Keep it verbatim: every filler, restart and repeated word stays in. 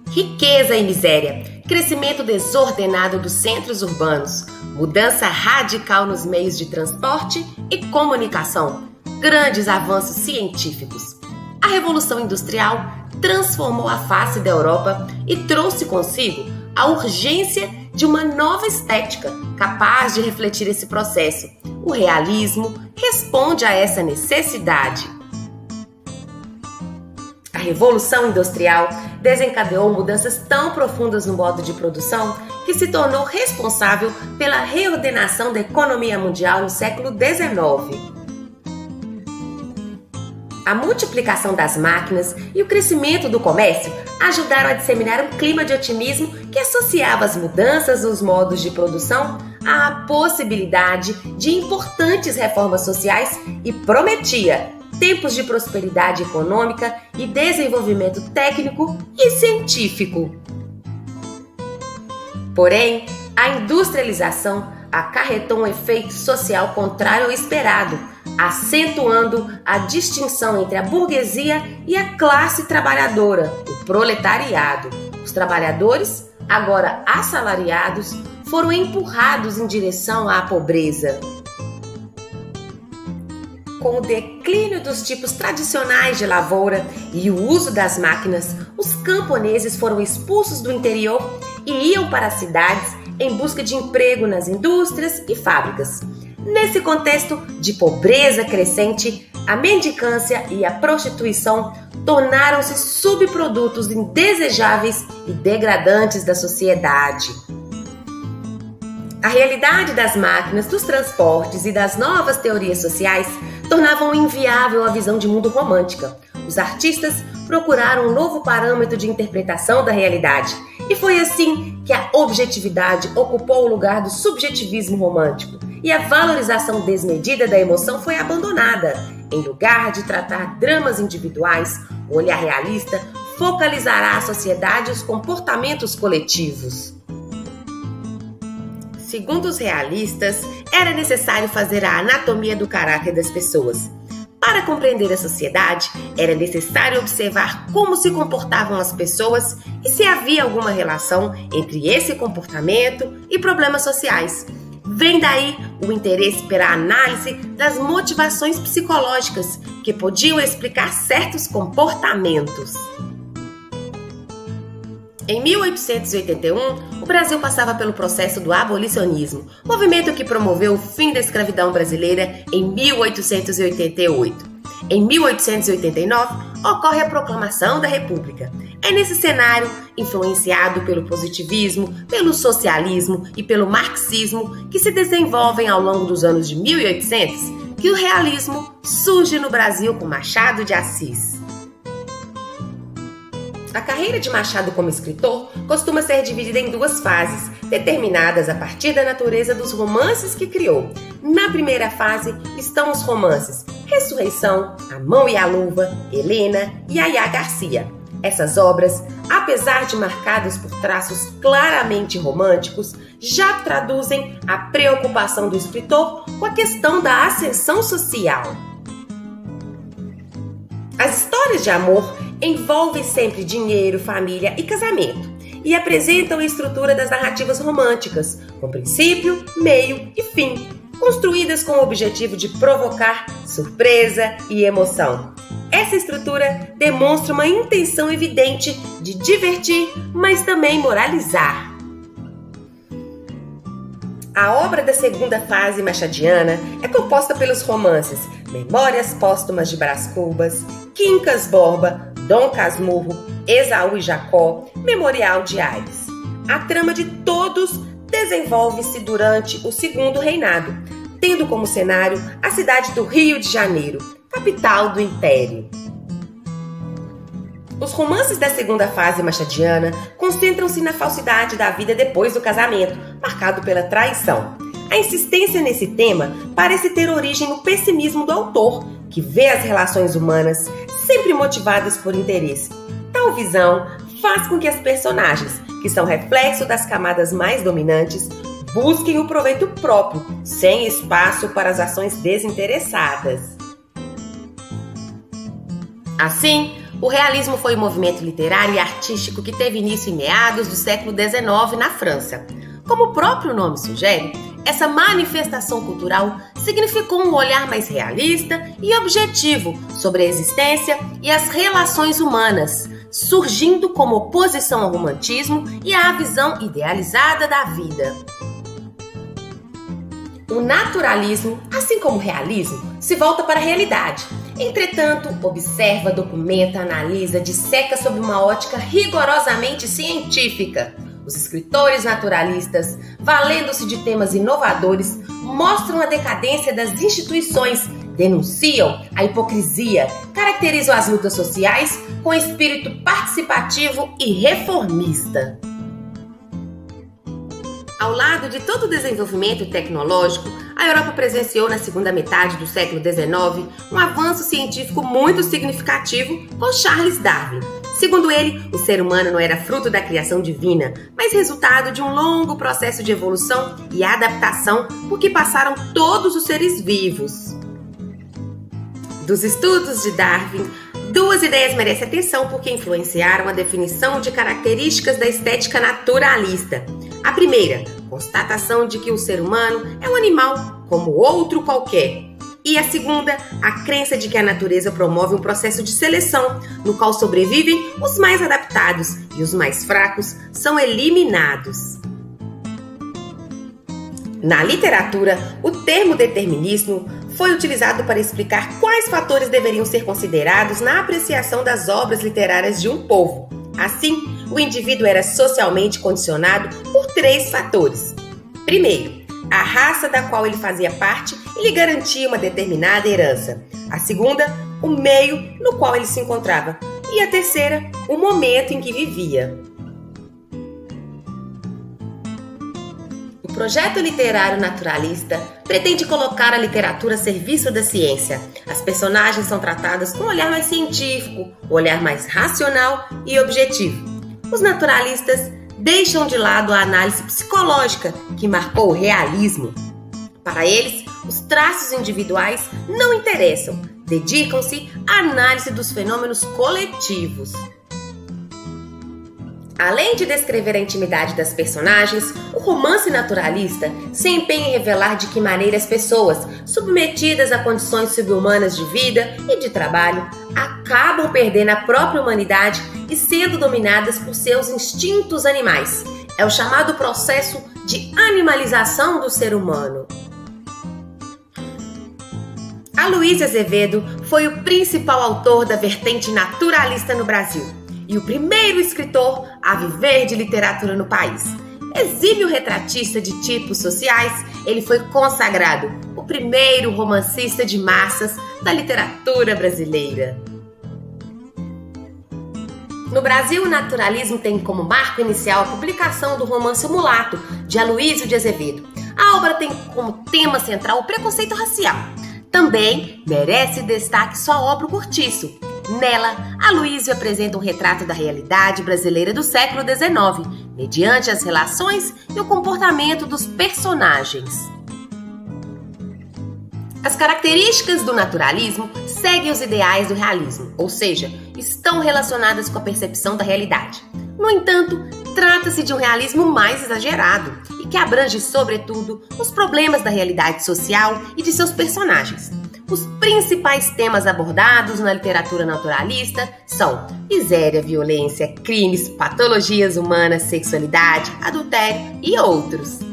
riqueza e miséria, crescimento desordenado dos centros urbanos, mudança radical nos meios de transporte e comunicação, grandes avanços científicos. A Revolução Industrial transformou a face da Europa e trouxe consigo a urgência de uma nova estética capaz de refletir esse processo. O realismo responde a essa necessidade. A Revolução Industrial desencadeou mudanças tão profundas no modo de produção que se tornou responsável pela reordenação da economia mundial no século dezenove. A multiplicação das máquinas e o crescimento do comércio ajudaram a disseminar um clima de otimismo que associava as mudanças nos modos de produção à possibilidade de importantes reformas sociais e prometia tempos de prosperidade econômica e desenvolvimento técnico e científico. Porém, a industrialização acarretou um efeito social contrário ao esperado, acentuando a distinção entre a burguesia e a classe trabalhadora, o proletariado. Os trabalhadores, agora assalariados, foram empurrados em direção à pobreza. Com o declínio dos tipos tradicionais de lavoura e o uso das máquinas, os camponeses foram expulsos do interior e iam para as cidades em busca de emprego nas indústrias e fábricas. Nesse contexto de pobreza crescente, a mendicância e a prostituição tornaram-se subprodutos indesejáveis e degradantes da sociedade. A realidade das máquinas, dos transportes e das novas teorias sociais tornavam inviável a visão de mundo romântica. Os artistas procuraram um novo parâmetro de interpretação da realidade, e foi assim que a objetividade ocupou o lugar do subjetivismo romântico, e a valorização desmedida da emoção foi abandonada. Em lugar de tratar dramas individuais, o olhar realista focalizará a sociedade e os comportamentos coletivos. Segundo os realistas, era necessário fazer a anatomia do caráter das pessoas. Para compreender a sociedade, era necessário observar como se comportavam as pessoas e se havia alguma relação entre esse comportamento e problemas sociais. Vem daí o interesse pela análise das motivações psicológicas que podiam explicar certos comportamentos. Em mil oitocentos e oitenta e um, o Brasil passava pelo processo do abolicionismo, movimento que promoveu o fim da escravidão brasileira em mil oitocentos e oitenta e oito. Em mil oitocentos e oitenta e nove, ocorre a proclamação da República. É nesse cenário, influenciado pelo positivismo, pelo socialismo e pelo marxismo, que se desenvolvem ao longo dos anos de mil e oitocentos, que o realismo surge no Brasil com Machado de Assis. A carreira de Machado como escritor costuma ser dividida em duas fases, determinadas a partir da natureza dos romances que criou. Na primeira fase estão os romances Ressurreição, A Mão e a Luva, Helena e Yaya Garcia. Essas obras, apesar de marcadas por traços claramente românticos, já traduzem a preocupação do escritor com a questão da ascensão social. As histórias de amor envolvem sempre dinheiro, família e casamento e apresentam a estrutura das narrativas românticas, com princípio, meio e fim, construídas com o objetivo de provocar surpresa e emoção. Essa estrutura demonstra uma intenção evidente de divertir, mas também moralizar. A obra da segunda fase machadiana é composta pelos romances Memórias Póstumas de Brás Cubas, Quincas Borba, Dom Casmurro, Esaú e Jacó, Memorial de Aires. A trama de todos desenvolve-se durante o Segundo Reinado, tendo como cenário a cidade do Rio de Janeiro, capital do Império. Os romances da segunda fase machadiana concentram-se na falsidade da vida depois do casamento, marcado pela traição. A insistência nesse tema parece ter origem no pessimismo do autor, que vê as relações humanas sempre motivadas por interesse. Tal visão faz com que as personagens, que são reflexo das camadas mais dominantes, busquem o proveito próprio, sem espaço para as ações desinteressadas. Assim, O realismo foi um movimento literário e artístico que teve início em meados do século dezenove na França. Como o próprio nome sugere, essa manifestação cultural significou um olhar mais realista e objetivo sobre a existência e as relações humanas, surgindo como oposição ao romantismo e à visão idealizada da vida. O naturalismo, assim como o realismo, se volta para a realidade. Entretanto, observa, documenta, analisa, disseca sob uma ótica rigorosamente científica. Os escritores naturalistas, valendo-se de temas inovadores, mostram a decadência das instituições, denunciam a hipocrisia, caracterizam as lutas sociais com espírito participativo e reformista. Ao lado de todo o desenvolvimento tecnológico, a Europa presenciou na segunda metade do século dezenove um avanço científico muito significativo com Charles Darwin. Segundo ele, o ser humano não era fruto da criação divina, mas resultado de um longo processo de evolução e adaptação por que passaram todos os seres vivos. Dos estudos de Darwin, duas ideias merecem atenção porque influenciaram a definição de características da estética naturalista. A primeira, constatação de que o ser humano é um animal como outro qualquer. E a segunda, a crença de que a natureza promove um processo de seleção, no qual sobrevivem os mais adaptados e os mais fracos são eliminados. Na literatura, o termo determinismo foi utilizado para explicar quais fatores deveriam ser considerados na apreciação das obras literárias de um povo. Assim, o indivíduo era socialmente condicionado por três fatores. Primeiro, a raça da qual ele fazia parte e lhe garantia uma determinada herança. A segunda, o meio no qual ele se encontrava. E a terceira, o momento em que vivia. O projeto literário naturalista pretende colocar a literatura a serviço da ciência. As personagens são tratadas com um olhar mais científico, um olhar mais racional e objetivo. Os naturalistas deixam de lado a análise psicológica que marcou o realismo. Para eles, os traços individuais não interessam, dedicam-se à análise dos fenômenos coletivos. Além de descrever a intimidade das personagens, o romance naturalista se empenha em revelar de que maneira as pessoas, submetidas a condições subhumanas de vida e de trabalho, acabam perdendo a própria humanidade e sendo dominadas por seus instintos animais. É o chamado processo de animalização do ser humano. Aloysio Azevedo foi o principal autor da vertente naturalista no Brasil e o primeiro escritor a viver de literatura no país. Exímio retratista de tipos sociais, ele foi consagrado o primeiro romancista de massas da literatura brasileira. No Brasil, o naturalismo tem como marco inicial a publicação do romance O Mulato, de Aloysio de Azevedo. A obra tem como tema central o preconceito racial. Também merece destaque sua obra O Cortiço. Nela, Aloysio apresenta um retrato da realidade brasileira do século dezenove, mediante as relações e o comportamento dos personagens. As características do naturalismo seguem os ideais do realismo, ou seja, estão relacionadas com a percepção da realidade. No entanto, trata-se de um realismo mais exagerado e que abrange, sobretudo, os problemas da realidade social e de seus personagens. Os principais temas abordados na literatura naturalista são miséria, violência, crimes, patologias humanas, sexualidade, adultério e outros.